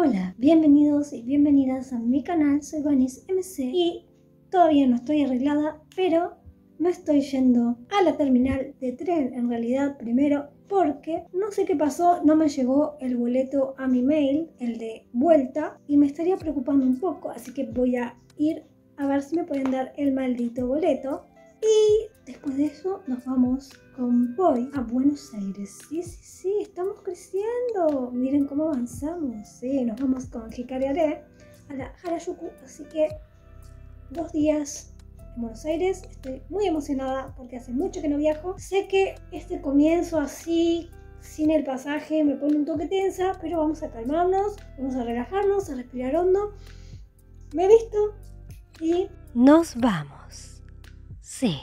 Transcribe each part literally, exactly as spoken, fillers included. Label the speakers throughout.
Speaker 1: Hola, bienvenidos y bienvenidas a mi canal, soy Vanis M C y todavía no estoy arreglada, pero me estoy yendo a la terminal de tren en realidad primero porque no sé qué pasó, no me llegó el boleto a mi mail, el de vuelta, y me estaría preocupando un poco, así que voy a ir a ver si me pueden dar el maldito boleto. Y después de eso nos vamos con Boy a Buenos Aires. Sí, sí, sí, estamos creciendo. Miren cómo avanzamos. Sí, nos vamos con Hikari Are a la Harajuku. Así que dos días en Buenos Aires. Estoy muy emocionada porque hace mucho que no viajo. Sé que este comienzo así, sin el pasaje, me pone un toque tensa, pero vamos a calmarnos, vamos a relajarnos, a respirar hondo. Me he visto y nos vamos. Sí.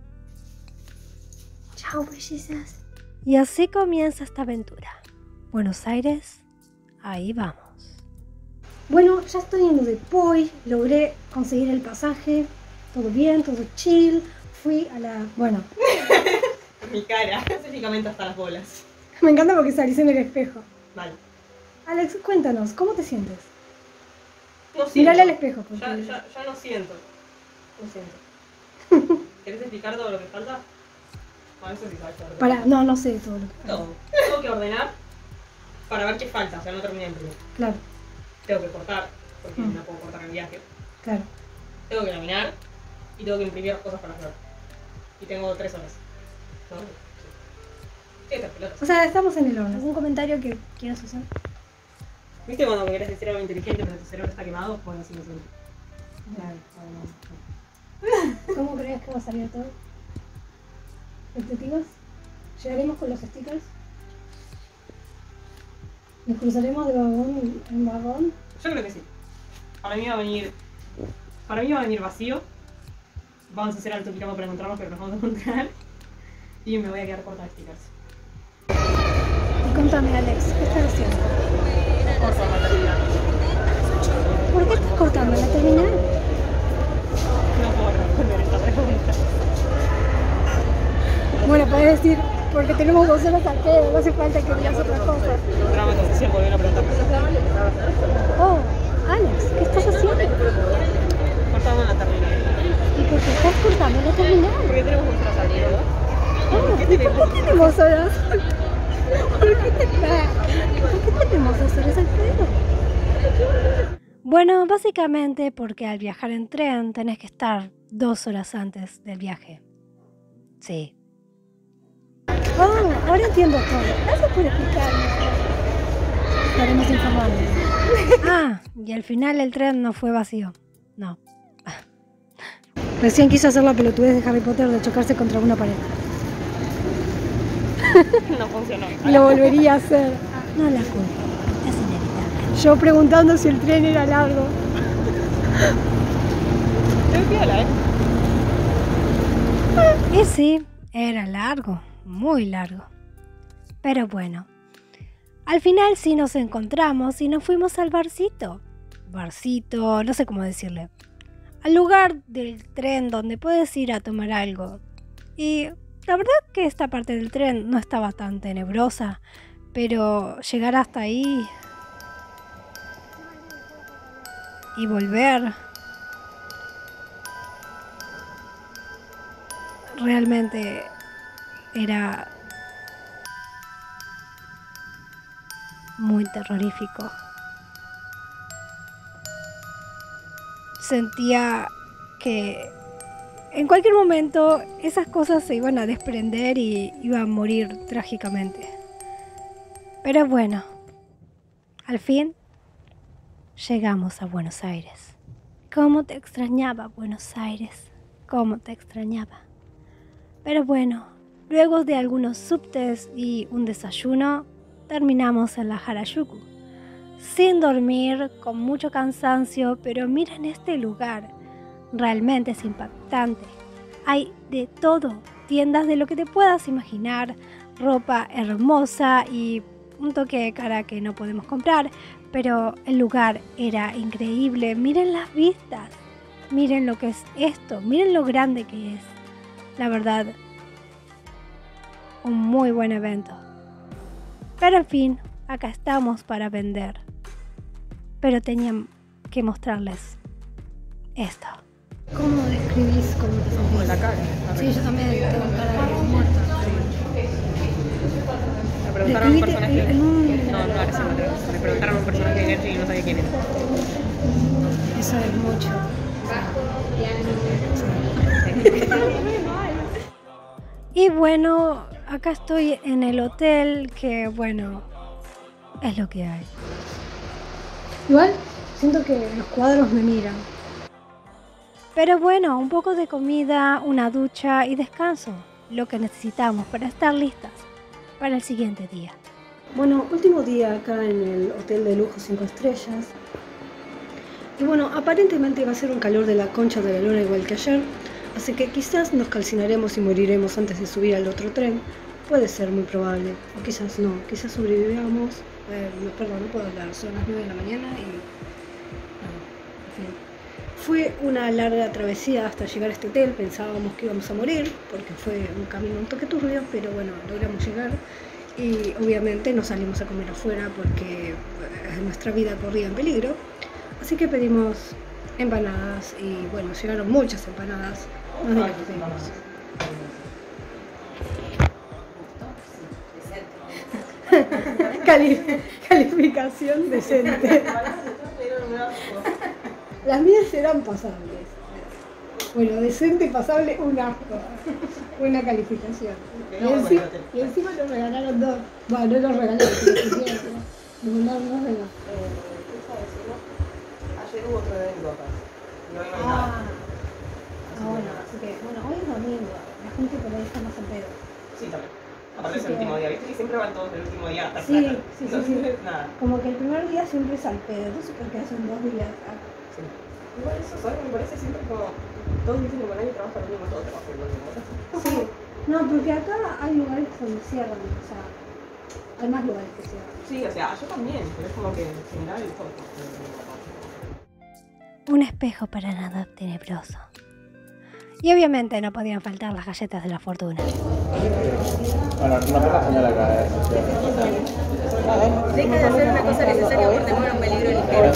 Speaker 1: Chao, bellezas. Y así comienza esta aventura. Buenos Aires, ahí vamos. Bueno, ya estoy en lo de Poi. Logré conseguir el pasaje. Todo bien, todo chill. Fui a la... Bueno.
Speaker 2: Mi cara, específicamente hasta las bolas.
Speaker 1: Me encanta porque salís en el espejo.
Speaker 2: Vale.
Speaker 1: Alex, cuéntanos, ¿cómo te sientes?
Speaker 2: No siento.
Speaker 1: Mírale al espejo. Porque...
Speaker 2: Ya, ya, ya no siento. No siento. ¿Querés explicar todo lo que falta? No, eso sí sabes todo lo que
Speaker 1: Para,
Speaker 2: falta.
Speaker 1: no, no sé todo lo que falta.
Speaker 2: Todo. Tengo que ordenar para ver qué falta, o sea, no terminé de imprimir.
Speaker 1: Claro,
Speaker 2: Tengo que cortar, porque
Speaker 1: Mm.
Speaker 2: no puedo cortar en viaje.
Speaker 1: claro.
Speaker 2: Tengo que laminar y tengo que imprimir cosas para hacer. Y tengo tres horas. ¿No? Sí. Sí, estas pelotas.
Speaker 1: O sea, estamos en el horno. ¿Algún comentario que quieras hacer?
Speaker 2: ¿Viste cuando querés decir algo inteligente pero tu cerebro está quemado? Bueno, así me siento. Claro,
Speaker 1: ¿Cómo crees que va a salir todo? ¿Expectativas? ¿Llegaremos con los stickers? ¿Nos cruzaremos de vagón en vagón?
Speaker 2: Yo creo que sí. Para mí va a venir. Para mí va a venir vacío. Vamos a hacer alto quilombo para encontrarnos, pero nos vamos a encontrar. Y me voy a quedar corta de stickers.
Speaker 1: Y contame, Alex, ¿qué estás haciendo?
Speaker 2: Corto la maternidad.
Speaker 1: ¿Por qué estás cortando la terminal?
Speaker 2: No puedo responder esta pregunta.
Speaker 1: Bueno, puedes decir, porque tenemos dos horas al pedo, no hace falta que digas otra cosa.
Speaker 2: Drama concesión, volvió a preguntar.
Speaker 1: Oh, Alex, ¿qué estás haciendo?
Speaker 2: Cortando la terminal.
Speaker 1: ¿Y por qué estás cortando la terminal?
Speaker 2: Porque tenemos nuestras amigas.
Speaker 1: Oh, ¿y por qué tenemos horas? ¿Por qué, te... ¿Por qué tenemos dos horas al pedo? Bueno, básicamente porque al viajar en tren tenés que estar dos horas antes del viaje. Sí. Oh, ahora entiendo todo. Gracias por explicarme. Estaremos informando. Ah, y al final el tren no fue vacío. No. Recién quiso hacer la pelotudez de Harry Potter de chocarse contra una pared.
Speaker 2: No funcionó.
Speaker 1: Lo volvería a hacer. No la culpo. Es inevitable. Yo preguntando si el tren era largo.
Speaker 2: Estoy piola, ¿eh?
Speaker 1: Y sí, era largo. Muy largo. Pero bueno. Al final sí nos encontramos y nos fuimos al barcito. Barcito, no sé cómo decirle. Al lugar del tren donde puedes ir a tomar algo. Y la verdad que esta parte del tren no estaba tan tenebrosa, pero llegar hasta ahí y volver realmente era muy terrorífico. Sentía que en cualquier momento esas cosas se iban a desprender y iban a morir trágicamente. Pero bueno, al fin llegamos a Buenos Aires. ¿Cómo te extrañaba, Buenos Aires? ¿Cómo te extrañaba? Pero bueno, luego de algunos subtes y un desayuno, terminamos en la Harajuku. Sin dormir, con mucho cansancio, pero miren este lugar. Realmente es impactante. Hay de todo, tiendas de lo que te puedas imaginar, ropa hermosa y un toque de cara que no podemos comprar, pero el lugar era increíble. Miren las vistas, miren lo que es esto, miren lo grande que es. La verdad, un muy buen evento. Pero al fin, acá estamos para vender. pero tenían que mostrarles esto. ¿Cómo describís cómo te sentís?
Speaker 2: Con la cara.
Speaker 1: Sí, yo también tengo cara de muerta.
Speaker 2: Me preguntaron un
Speaker 1: Describite
Speaker 2: personaje.
Speaker 1: en un-
Speaker 2: No, no, ahora sí, otra vez. Me preguntaron un personaje de Genshin y no sabía quién era.
Speaker 1: Eso es mucho. Y bueno, acá estoy en el hotel, que bueno, es lo que hay. Igual, siento que los cuadros me miran. Pero bueno, un poco de comida, una ducha y descanso, lo que necesitamos para estar listas para el siguiente día. Bueno, último día acá en el hotel de lujo cinco estrellas. Y bueno, aparentemente va a ser un calor de la concha de la luna igual que ayer, así que quizás nos calcinaremos y moriremos antes de subir al otro tren. Puede ser muy probable, o quizás no, quizás sobrevivamos. Eh, no, perdón, no puedo hablar, son las nueve de la mañana y... no, en fin. Fue una larga travesía hasta llegar a este hotel, pensábamos que íbamos a morir, porque fue un camino un toque turbio, pero bueno, logramos llegar. Y obviamente no salimos a comer afuera porque eh, nuestra vida corría en peligro. Así que pedimos empanadas y bueno, llegaron muchas empanadas. Nos divertimos. Cali calificación decente. Las mías eran pasables. Bueno, decente y pasable, un asco. Buena calificación. Y, enci y encima nos regalaron dos. Bueno, no nos regalaron, pero quisieron. Nos mandaron dos regalos.
Speaker 2: Ayer hubo otro de gotas. Y hoy no hay
Speaker 1: Ah,
Speaker 2: nada.
Speaker 1: ah, bueno, así que, bueno, hoy es domingo, la gente por ahí está más en pedo.
Speaker 2: Sí, también. Aparte es
Speaker 1: Así
Speaker 2: el
Speaker 1: que-
Speaker 2: último día, ¿viste? Y siempre van todos el último día hasta
Speaker 1: Sí,
Speaker 2: plata.
Speaker 1: sí, sí,
Speaker 2: Entonces,
Speaker 1: sí.
Speaker 2: nada.
Speaker 1: Como que el primer día siempre es al pedo, no sé por qué hacen dos días. Ah,
Speaker 2: Sí. Igual eso, ¿sabes? Me parece siempre como todos dicen que con nadie trabaja lo mismo, todo trabaja lo mismo.
Speaker 1: sí, no, porque acá hay lugares donde cierran, o sea, hay más lugares que cierran.
Speaker 2: Sí, o sea, yo también, pero es como que en general todo.
Speaker 1: Un espejo para nada tenebroso. Y obviamente no podían faltar las galletas de la fortuna.
Speaker 3: Bueno, no me la señora acá, eh.
Speaker 4: Deja de hacer una cosa necesaria por temor a un peligro ligero.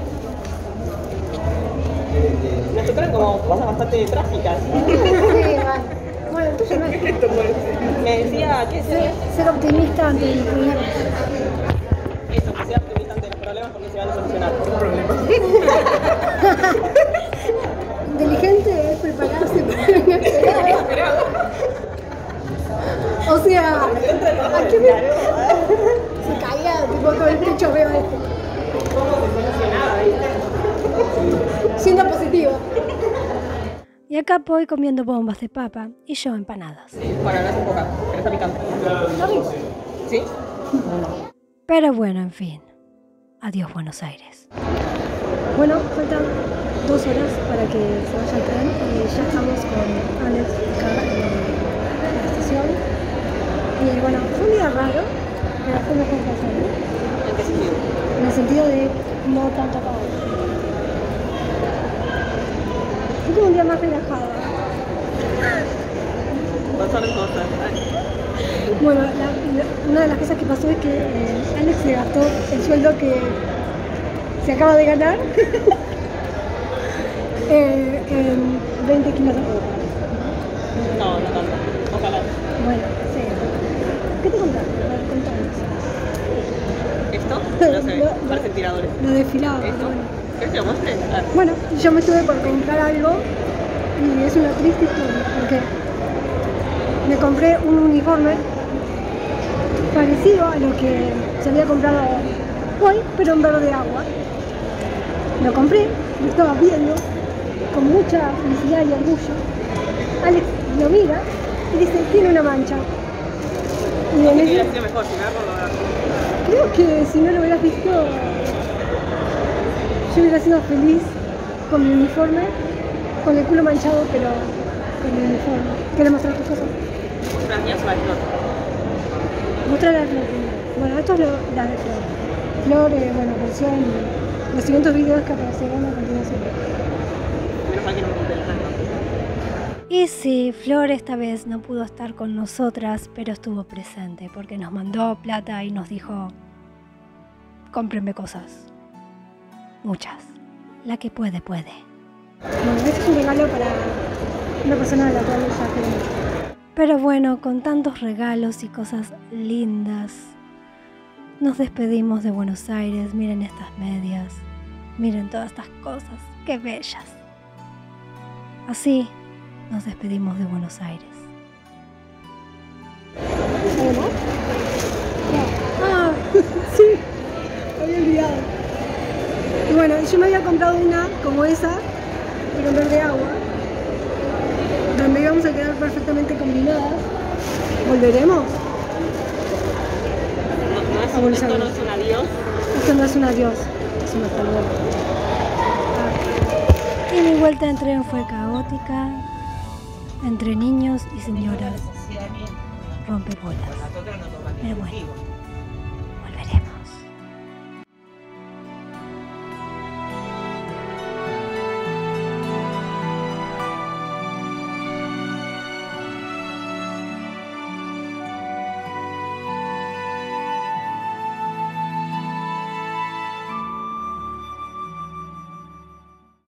Speaker 2: Nos tocaron como cosas bastante trágicas.
Speaker 1: Sí, vale. Bueno, el tuyo no es
Speaker 2: Me decía, ¿qué es
Speaker 1: ser, ser optimista ante los problemas.
Speaker 2: esto? Que sea optimista ante los problemas porque se van a solucionar.
Speaker 1: Inteligente es prepararse para lo inesperado. O sea, ¿a qué me... Se caía tipo todo el techo veo este. Siendo positivo. Y acá voy comiendo bombas de papa y yo empanadas.
Speaker 2: Bueno, no es un poca, pero está picante. ¿Sí?
Speaker 1: Pero bueno, en fin. Adiós Buenos Aires. Bueno, faltan dos horas para que se vaya el tren y ya estamos con Alex acá en la estación. Y bueno, fue un día raro, pero fue mejor que ayer, ¿no?
Speaker 2: ¿En qué sentido?
Speaker 1: En el sentido de no tanto caos. Fue como un día más relajado.
Speaker 2: Pasaron cosas.
Speaker 1: Bueno, la- la- una de las cosas que pasó es que eh, Alex se gastó el sueldo que se acaba de ganar eh, en veinte kilos de ropa.
Speaker 2: No, no tanto. Ojalá.
Speaker 1: Bueno, sí. ¿Qué te contaste? A ver, contanos.
Speaker 2: ¿Esto? No se ve. Parecen tiradores.
Speaker 1: Lo desfilaba.
Speaker 2: ¿Esto?
Speaker 1: Bueno.
Speaker 2: ¿Querés que lo muestre? Ah,
Speaker 1: Bueno, yo me estuve por comprar algo y es una triste historia porque me compré un uniforme parecido a lo que se había comprado hoy, pero en verde agua. Lo compré, lo estaba viendo con mucha felicidad y orgullo. Alex lo mira y dice, tiene una mancha. Y en
Speaker 2: que
Speaker 1: ese-
Speaker 2: hubiera sido mejor, si me da por lo
Speaker 1: creo que si no lo hubieras visto, yo hubiera sido feliz con mi uniforme, con el culo manchado, pero con mi uniforme. ¿Quieres mostrar tus cosas?
Speaker 2: Las mías son flor.
Speaker 1: Mostrar la de Flor primero. Bueno, esto es lo, la de Flor. Flor, eh, bueno, apareció en los siguientes videos que aparecerán a continuación.
Speaker 2: Menos mal que no me compré el tanto.
Speaker 1: Y sí, Flor esta vez no pudo estar con nosotras, pero estuvo presente porque nos mandó plata y nos dijo, cómprenme cosas. muchas. La que puede, puede. Bueno, este es un regalo para una persona a la cual ya queremos. Pero bueno, con tantos regalos y cosas lindas, nos despedimos de Buenos Aires. Miren estas medias, miren todas estas cosas, qué bellas. Así nos despedimos de Buenos Aires. ¿Algo más? Ah, sí, había olvidado. Y bueno, yo me había comprado una como esa, pero en verde agua, donde íbamos a quedar perfectamente combinadas. ¿Volveremos?
Speaker 2: No, no es,
Speaker 1: A Buenos
Speaker 2: esto no
Speaker 1: Aires.
Speaker 2: es un adiós.
Speaker 1: Esto no es un adiós, es un hasta luego. Y mi vuelta en tren fue caótica, entre niños y señoras rompebolas. Pero bueno.